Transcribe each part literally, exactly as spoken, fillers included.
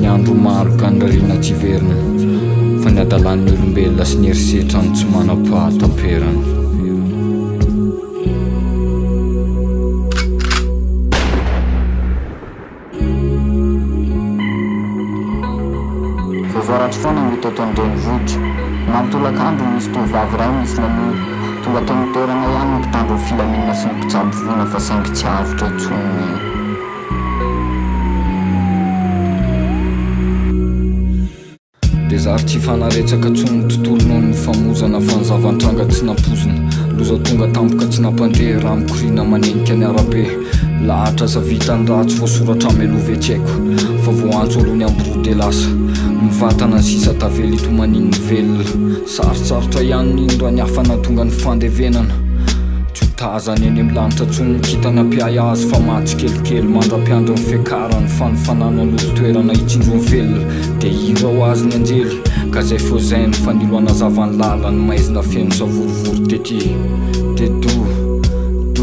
andro maro ka andrarina tsy verina fa ny adalan'ny olombelona sy ny erisetra ny tsy manam-pahatamperana. Voaratry foana ny teto an-drenivohitra mamitolakandro misy tovovavy ray misy namono tonga tao ny toerana ihany ny mpitandro ny filaminana sy ny mpitsabo vona fa saingy tsy avitra intsony. Dia zary tsy fanaretsaka tsony ny tontolo noho ny famozana fa ny zavantranga tsy nampozina loza tonga tampoka tsy nampandeha raha mikorina manenika ny arabe lahatra sa vitany raha tsy voasoratra melove tsy haiko fa voantso aloha ny amboro de lasa mivatana ny sisa tavely ito maninny velona sarotsarotra ihany nindro any hafana tonga ny fandevenana tsy hotazany eny amin'ny lanitra tsony nikitana mpiay azy fa matsy kelikely mandra-piandro ny fiakarany fanofanana n'olo toerana hitsindrony velona dia hira ho azy ny anjely ka zay fo zay ny faniloana zavany lala ny maizina feno savorovory tety dia do do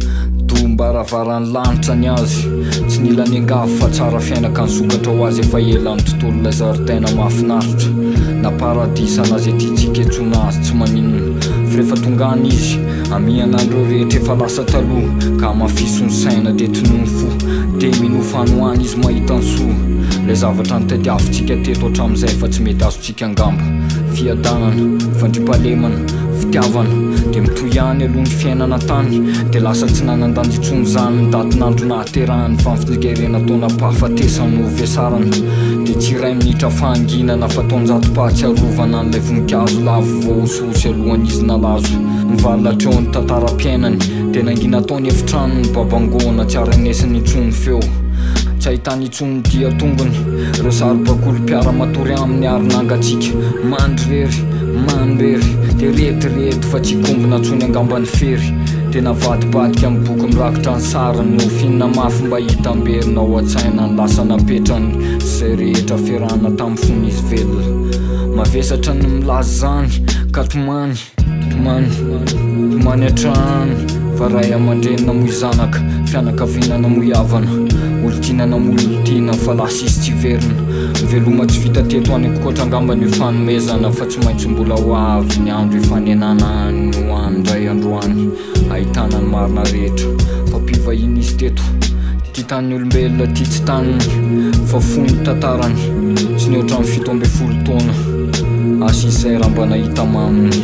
do mbaravarany lanitra ny azy tsy nila ny angavy fa tsara fiainaka ny sokatra ho azy efa ela ny tontolo ilay zaridaina mahafinaritra na paradisa anazy ety tsika etsona azy tsy maninona fa rehefa tongany izy amianandreo rehetra efa lasa taloha ka mafiso ny saina dia tinono fo dia minofanoany izy mahita ny soa lay zavatra nytadiavintsika teto hatramin'izay fa tsy mety azontsika angamba fiadanana fandripahalemana fitiavana dia mitoy ihany aloha ny fiainana tany dia lasa tsy nanandanjitsony zany ny datinandro nahaterahany fa mifigerena taona pahafatesany no vesarana dia tsy iray minitra fahanginana fa taonjato-pahatsiarovana n'ilay voninkazo lavo voaososy alohan'izy nalazo nivalatra ny tantaram-piainany dia nangina taony efitrano ny babangona tsy aranesiny intsony feo tsy ahitany intsony dia tongony ireo sarobakolo mpiara matory amin'ny arinangatsika mandry rery mandry rery dia retirety fa tsy kombona ntsony angambany fery dia navadibadika amin'ny boky mirakitra ny sarany no finina mafy mba hita amberina ao an-tsaina ny lasa napetrany zay rehetra ferana tamin'ny fon'izy velona mavesatra ny milazy zany ka tomany tomany tomany hatrany fa ray aman-drenina moy zanaka fianakavinana moy havana olo-tianana molon-tiana fa lasa izy tsy verina veloma tsy vita teto any kokoatra angambany io fanomezana fa tsy maintsy mbola ho avy ny andro ifanenana ny hoany ndray androany ahitana ny marina rehetra fa mpivahiny izy teto ty tany olombelona ty tsy taniny fa fony tantarany tsy ny ohatran'ny fito amby folo taona asa izay raha mba nahita maminy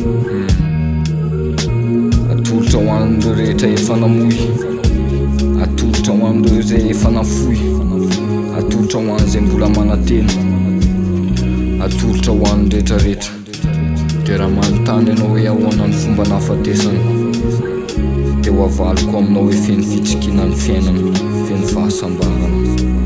atolotra ho an'ireo rehetra efa namoy atolotra ho an'ireo zay efa nafoy atolotra ho an'izay mbola manatena atolotra ho an'ny rehetrarehetra dia raha manontany ianao hoe ahoana ny fomba nahafatesany dia ho avaliko aminao hoe feno fitsikina ny fiainana feno fahasambarana